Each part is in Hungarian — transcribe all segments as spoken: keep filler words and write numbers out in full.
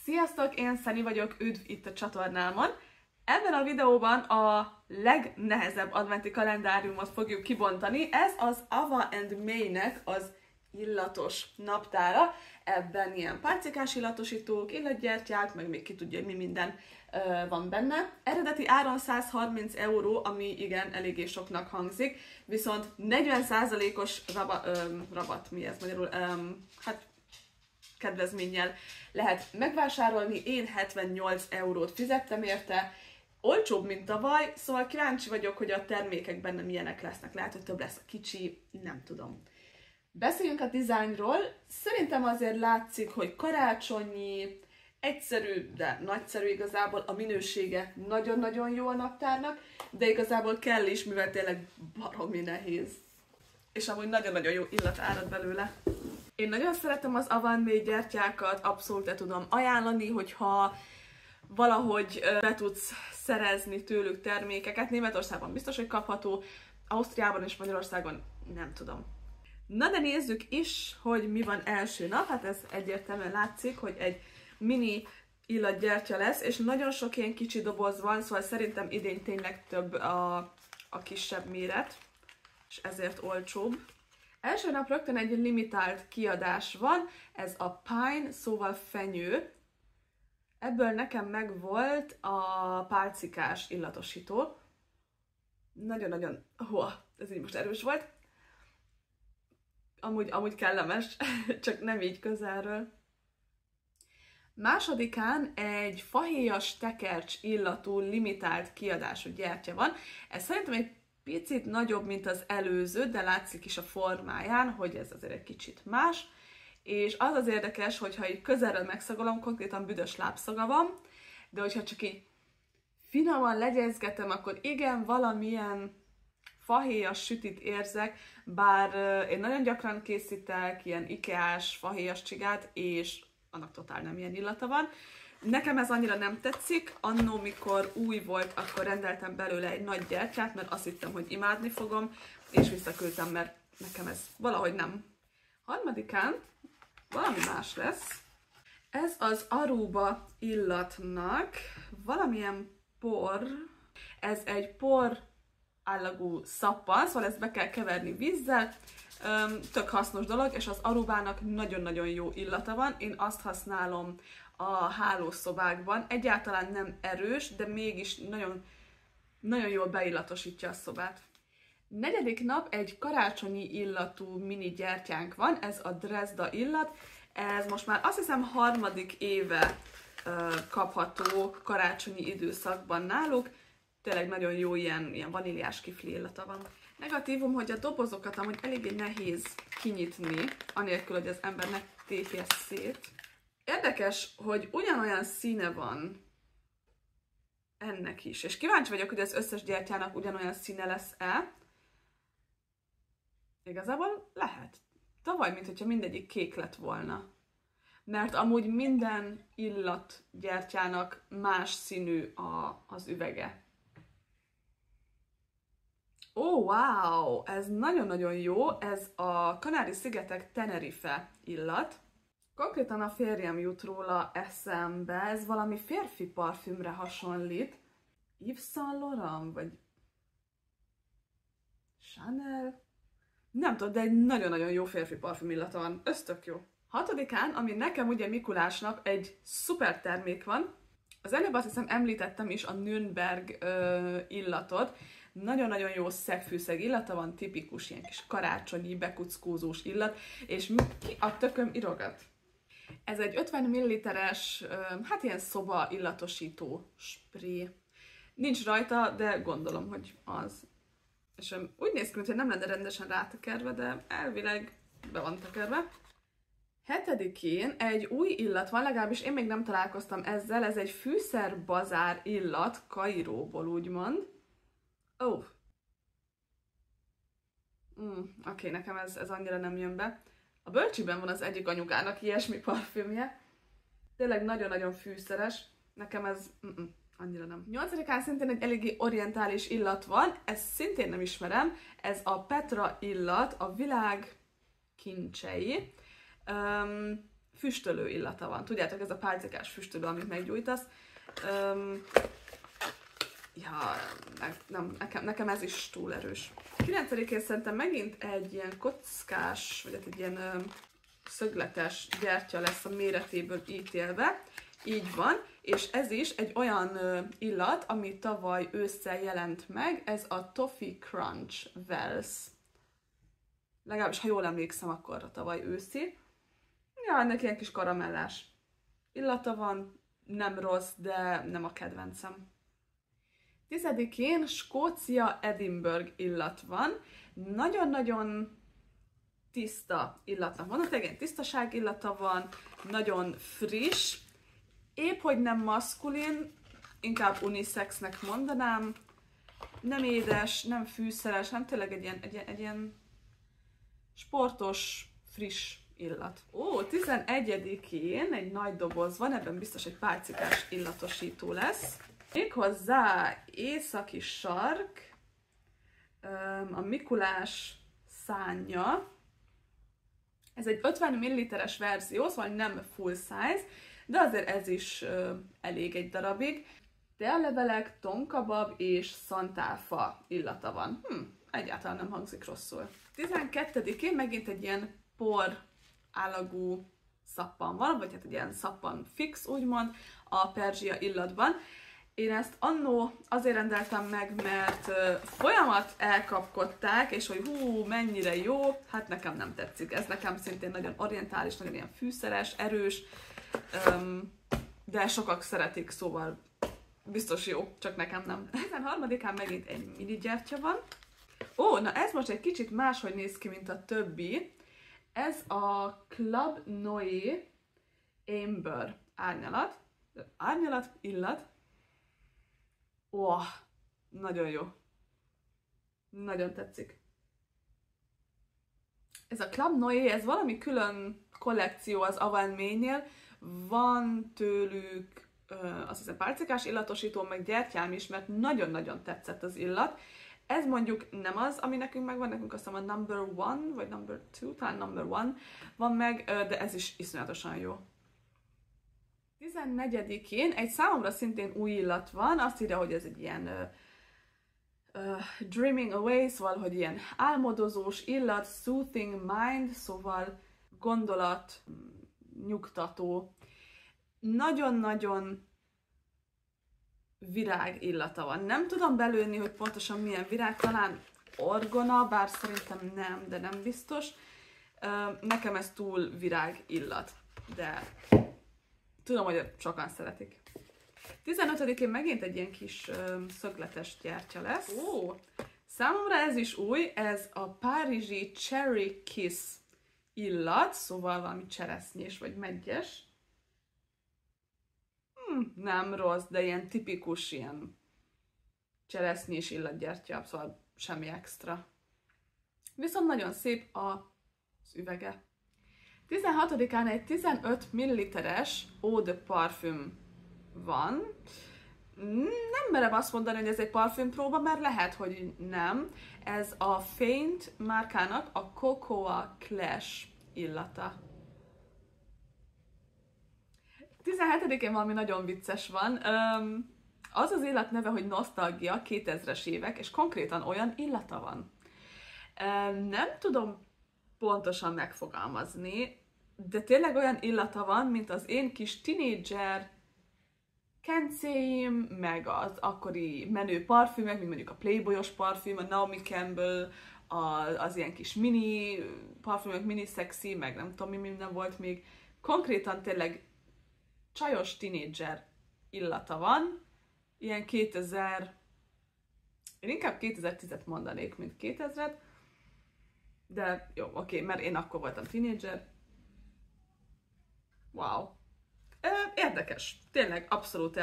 Sziasztok, én Szeni vagyok, üdv itt a csatornámon. Ebben a videóban a legnehezebb adventi kalendáriumot fogjuk kibontani. Ez az Ava and May-nek az illatos naptára. Ebben ilyen pálcikás illatosítók, illatgyertyák, meg még ki tudja, hogy mi minden uh, van benne. Eredeti áron száz harminc euró, ami igen, eléggé soknak hangzik, viszont negyven százalékos raba, um, rabat, mi ez magyarul, um, hát kedvezménnyel lehet megvásárolni. Én hetvennyolc eurót fizettem érte, olcsóbb, mint tavaly, szóval kíváncsi vagyok, hogy a termékek benne milyenek lesznek. Lehet, hogy több lesz a kicsi, nem tudom. Beszéljünk a dizájnról. Szerintem azért látszik, hogy karácsonyi, egyszerű, de nagyszerű igazából. A minősége nagyon-nagyon jó a naptárnak, de igazából kell is, mivel tényleg baromi nehéz. És amúgy nagyon-nagyon jó illat árad belőle. Én nagyon szeretem az Ava and May gyertyákat, abszolút le tudom ajánlani, hogyha valahogy be tudsz szerezni tőlük termékeket. Németországban biztos, hogy kapható, Ausztriában és Magyarországon nem tudom. Na de nézzük is, hogy mi van első nap. Hát ez egyértelműen látszik, hogy egy mini illatgyertya lesz, és nagyon sok ilyen kicsi doboz van, szóval szerintem idén tényleg több a, a kisebb méret, és ezért olcsóbb. Első nap rögtön egy limitált kiadás van, ez a Pine, szóval fenyő. Ebből nekem megvolt a pálcikás illatosító. Nagyon-nagyon, hó, ez így most erős volt. Amúgy, amúgy kellemes, csak nem így közelről. Másodikán egy fahéjas tekercs illatú limitált kiadású gyertya van. Ez szerintem egy picit nagyobb, mint az előző, de látszik is a formáján, hogy ez azért egy kicsit más. És az az érdekes, hogyha így közelről megszagolom, konkrétan büdös lábszaga van, de hogyha csak így finoman legyezgetem, akkor igen, valamilyen fahéjas sütit érzek, bár én nagyon gyakran készítek ilyen ikeás fahéjas csigát, és annak totál nem ilyen illata van. Nekem ez annyira nem tetszik, annó, mikor új volt, akkor rendeltem belőle egy nagy gyertyát, mert azt hittem, hogy imádni fogom, és visszaküldtem, mert nekem ez valahogy nem. Harmadikán valami más lesz. Ez az Aruba illatnak valamilyen por, ez egy por állagú szappan, szóval ezt be kell keverni vízzel, tök hasznos dolog, és az Arubának nagyon-nagyon jó illata van, én azt használom a hálószobákban, egyáltalán nem erős, de mégis nagyon, nagyon jól beillatosítja a szobát. Negyedik nap egy karácsonyi illatú mini gyertyánk van, ez a Dresda illat, ez most már azt hiszem harmadik éve uh, kapható karácsonyi időszakban náluk, tényleg nagyon jó ilyen, ilyen vaníliás kifli illata van. Negatívum, hogy a dobozokat amúgy eléggé nehéz kinyitni, anélkül, hogy az embernek tépje szét. Érdekes, hogy ugyanolyan színe van ennek is, és kíváncsi vagyok, hogy az összes gyertyának ugyanolyan színe lesz-e. Igazából lehet. Tavaly, mint hogyha mindegyik kék lett volna. Mert amúgy minden illatgyertyának más színű a, az üvege. Ó, oh, wow! Ez nagyon-nagyon jó, ez a Kanári-szigetek Tenerife illat. Konkrétan a férjem jut róla eszembe, ez valami férfi parfümre hasonlít. Yves Saint Laurent, vagy Chanel? Nem tudom, de egy nagyon-nagyon jó férfi parfüm illata van, ez tök jó. Hatodikán, ami nekem ugye Mikulásnak egy szuper termék van, az előbb azt hiszem említettem is a Nürnberg ö, illatot, nagyon-nagyon jó szegfűszeg illata van, tipikus ilyen kis karácsonyi, bekuckózós illat, és ki a tököm irogat? Ez egy ötven milliliteres, hát ilyen szoba illatosító spré. Nincs rajta, de gondolom, hogy az. És úgy néz ki, mintha nem lenne rendesen rátekerve, de elvileg be van tekerve. Hetedikén egy új illat van, legalábbis én még nem találkoztam ezzel, ez egy fűszerbazár illat, Kairóból úgymond. Ó. Oh. Mm, Oké, okay, nekem ez, ez annyira nem jön be. A bölcsiben van az egyik anyukának ilyesmi parfümje. Tényleg nagyon-nagyon fűszeres. Nekem ez mm-mm, annyira nem. Nyolcadikán szintén egy eléggé orientális illat van, ezt szintén nem ismerem. Ez a Petra illat, a világ kincsei. Um, füstölő illata van. Tudjátok, ez a pálcikás füstölő, amit meggyújtasz. Um, ja, ne, nem, nekem, nekem ez is túl erős. kilencedikén szerintem megint egy ilyen kockás, vagy egy ilyen um, szögletes gyertya lesz a méretéből ítélve. Így van, és ez is egy olyan uh, illat, ami tavaly ősszel jelent meg, ez a Toffee Crunch Wells. Legalábbis, ha jól emlékszem, akkor a tavaly őszi. Ja, ennek ilyen kis karamellás illata van, nem rossz, de nem a kedvencem. Tizedikén Skócia Edinburgh illat van. Nagyon-nagyon tiszta illatnak mondhatják, ilyen tisztaság illata van, nagyon friss, épp hogy nem maszkulin, inkább unisexnek mondanám, nem édes, nem fűszeres, nem tényleg egy ilyen, egy, egy ilyen sportos, friss illat. Ó, tizenegyedikén egy nagy doboz van, ebben biztos egy pálcikás illatosító lesz. Méghozzá északi sark, a Mikulás szánja. Ez egy ötven milliliteres verzió, szóval nem full size, de azért ez is elég egy darabig. Tealevelek, tonkabab és szantálfa illata van. Hm, egyáltalán nem hangzik rosszul. tizenkettedikén megint egy ilyen por állagú szappan van, vagy hát egy ilyen szappan fix, úgymond, a perzsia illatban. Én ezt annó azért rendeltem meg, mert folyamat elkapkodták, és hogy hú, mennyire jó, hát nekem nem tetszik. Ez nekem szintén nagyon orientális, nagyon ilyen fűszeres, erős, de sokak szeretik, szóval biztos jó, csak nekem nem. tizenharmadikán megint egy mini gyertya van. Ó, na ez most egy kicsit máshogy néz ki, mint a többi. Ez a Club Noé Amber árnyalat. Árnyalat, illat. Ó, oh, nagyon jó. Nagyon tetszik. Ez a Club Noé, ez valami külön kollekció az Ava and May-nél. Van tőlük, uh, azt hiszem, pálcikás illatosító, meg gyertyám is, mert nagyon-nagyon tetszett az illat. Ez mondjuk nem az, ami nekünk megvan, nekünk azt hiszem a number one, vagy number two, talán number one van meg, de ez is iszonyatosan jó. tizennegyedikén egy számomra szintén új illat van, azt írja, hogy ez egy ilyen uh, uh, dreaming away, szóval, hogy ilyen álmodozós illat, soothing mind, szóval gondolat, nyugtató. Nagyon-nagyon virág illata van. Nem tudom belőni, hogy pontosan milyen virág, talán orgona, bár szerintem nem, de nem biztos. Uh, nekem ez túl virág illat, de tudom, hogy sokan szeretik. tizenötödikén megint egy ilyen kis uh, szögletes gyertya lesz. Ó, számomra ez is új, ez a párizsi Cherry Kiss illat, szóval valami cseresznyés vagy meggyes. Hmm, nem rossz, de ilyen tipikus ilyen cseresznyés illatgyertya, szóval semmi extra. Viszont nagyon szép az üvege. tizenhatodikán egy tizenöt milliliteres Eau de Parfum van. Nem merem azt mondani, hogy ez egy parfümpróba, mert lehet, hogy nem. Ez a Feint márkának a Cocoa Clash illata. tizenhetedikén valami nagyon vicces van. Az az illat neve, hogy Nosztalgia, kétezres évek, és konkrétan olyan illata van. Nem tudom pontosan megfogalmazni, de tényleg olyan illata van, mint az én kis tinédzser kencéim, meg az akkori menő parfümök, mint mondjuk a Playboyos parfüm, a Naomi Campbell, az, az ilyen kis mini parfümök, mini szexi, meg nem tudom mi minden volt még. Konkrétan tényleg csajos tinédzser illata van, ilyen kétezer, én inkább kétezer-tízet mondanék, mint kétezret, de jó, oké, mert én akkor voltam tinédzser. Wow. Érdekes. Tényleg abszolút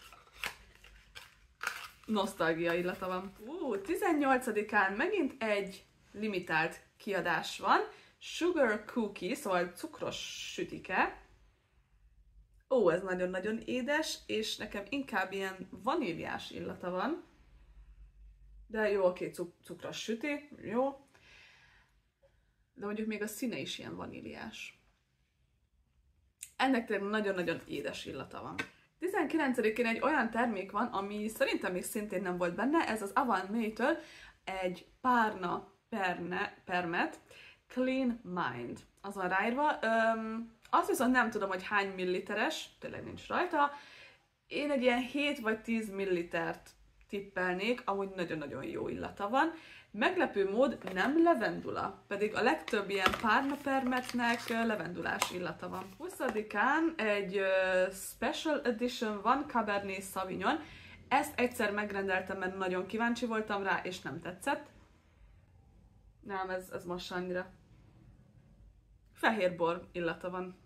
nosztalgia illata van. Ú, tizennyolcadikán megint egy limitált kiadás van. Sugar Cookie, szóval cukros sütike. Ó, ez nagyon-nagyon édes, és nekem inkább ilyen vaníliás illata van. De jó, oké, cukros süti, jó. De mondjuk még a színe is ilyen vaníliás. Ennek tényleg nagyon-nagyon édes illata van. tizenkilencedikén egy olyan termék van, ami szerintem még szintén nem volt benne, ez az Ava and May-től egy párna perne, permet, Clean Mind. Az van ráírva. Öm, azt viszont nem tudom, hogy hány milliliteres, tényleg nincs rajta. Én egy ilyen hét vagy tíz millilitert tippelnék, amúgy nagyon-nagyon jó illata van. Meglepő mód nem levendula, pedig a legtöbb ilyen párna permetnek levendulás illata van. huszadikán egy uh, special edition van, Cabernet Sauvignon. Ezt egyszer megrendeltem, mert nagyon kíváncsi voltam rá, és nem tetszett. Nem, ez, ez most annyira. Fehérbor illata van.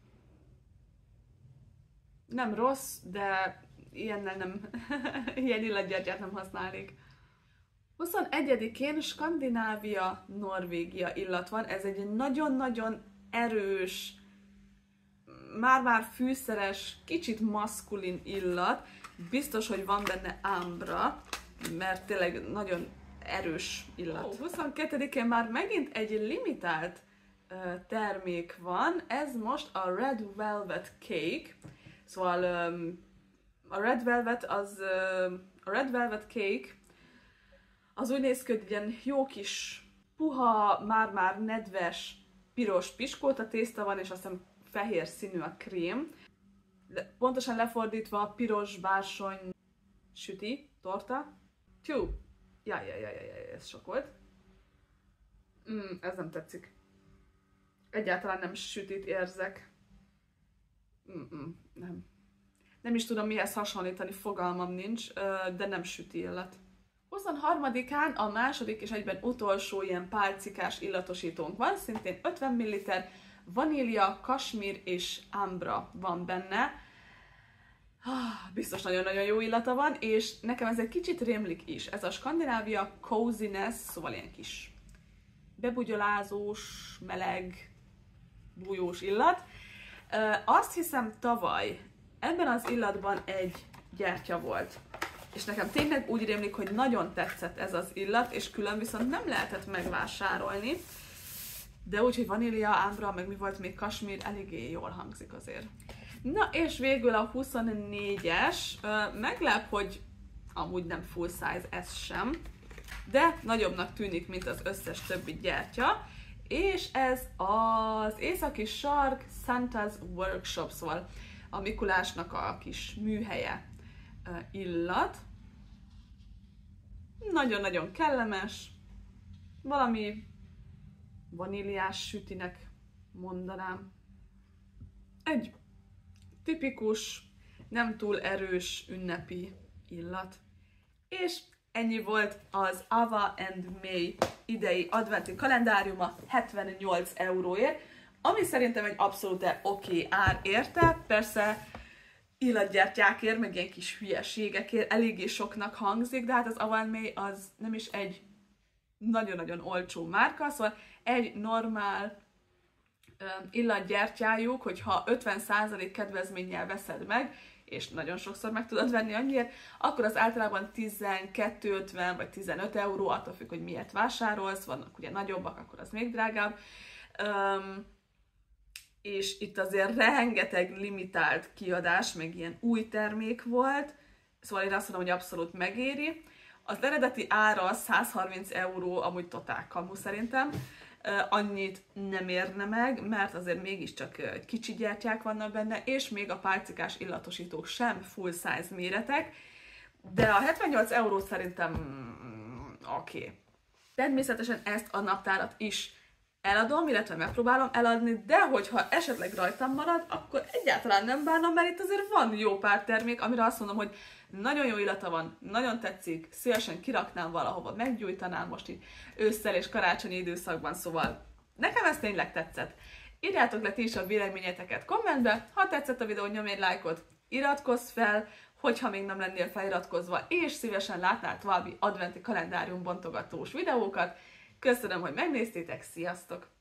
Nem rossz, de ilyennel nem, ilyen illatgyertyát nem használnék. huszonegyedikén Skandinávia, Norvégia illat van. Ez egy nagyon-nagyon erős, már-már fűszeres, kicsit maszkulin illat. Biztos, hogy van benne ámbra, mert tényleg nagyon erős illat. Oh, huszonkettedikén már megint egy limitált uh, termék van. Ez most a Red Velvet Cake. Szóval um, a Red Velvet az uh, a Red Velvet Cake az úgy néz ki, hogy ilyen jó kis puha, már-már nedves, piros piskóta tészta van, és azt hiszem fehér színű a krém. De pontosan lefordítva piros bársony süti, torta. Tyú! Jaj, jaj, jaj, jaj, ez sok volt. Mm, ez nem tetszik. Egyáltalán nem sütit érzek. Mm-mm, nem. Nem is tudom mihez hasonlítani, fogalmam nincs, de nem süti illat. huszonharmadikán a második és egyben utolsó ilyen pálcikás illatosítónk van, szintén ötven milliliter, vanília, kasmír és ámbra van benne. Biztos nagyon-nagyon jó illata van, és nekem ez egy kicsit rémlik is. Ez a Skandinávia Coziness, szóval ilyen kis bebugyolázós, meleg, bújós illat. Azt hiszem tavaly ebben az illatban egy gyertya volt. És nekem tényleg úgy rémlik, hogy nagyon tetszett ez az illat, és külön viszont nem lehetett megvásárolni. De úgy, hogy vanília, ámbra, meg mi volt még, kasmír, eléggé jól hangzik azért. Na és végül a huszonnégyes, meglep, hogy amúgy nem full size ez sem, de nagyobbnak tűnik, mint az összes többi gyertya, és ez az északi sark Santa's Workshop, szóval a Mikulásnak a kis műhelye illat. Nagyon-nagyon kellemes, valami vaníliás sütinek mondanám. Egy tipikus, nem túl erős ünnepi illat. És ennyi volt az Ava and May idei adventi kalendáriuma hetvennyolc euróért, ami szerintem egy abszolút oké okay ár érte. Persze illatgyertyákért, meg ilyen kis hülyeségekért eléggé soknak hangzik, de hát az Ava and May az nem is egy nagyon-nagyon olcsó márka, szóval egy normál illatgyertyájuk, hogyha ötven százalék kedvezménnyel veszed meg, és nagyon sokszor meg tudod venni annyiért, akkor az általában tizenkettő ötven vagy tizenöt euró, attól függ, hogy miért vásárolsz, vannak ugye nagyobbak, akkor az még drágább. Um, és itt azért rengeteg limitált kiadás, meg ilyen új termék volt, szóval én azt mondom, hogy abszolút megéri. Az eredeti ára százharminc euró, amúgy totál kamu szerintem. Annyit nem érne meg, mert azért mégiscsak kicsi gyertyák vannak benne, és még a pálcikás illatosítók sem full size méretek, de a hetvennyolc euró szerintem oké. Okay. Természetesen ezt a naptárat is eladom, illetve megpróbálom eladni, de hogyha esetleg rajtam marad, akkor egyáltalán nem bánom, mert itt azért van jó pár termék, amire azt mondom, hogy nagyon jó illata van, nagyon tetszik, szívesen kiraknám valahova, meggyújtanám most így ősszel és karácsonyi időszakban, szóval nekem ez tényleg tetszett. Írjátok le ti is a véleményeteket kommentbe, ha tetszett a videó, nyomj egy lájkot, iratkozz fel, hogyha még nem lennél feliratkozva, és szívesen látnál további adventi kalendárium bontogatós videókat. Köszönöm, hogy megnéztétek, sziasztok!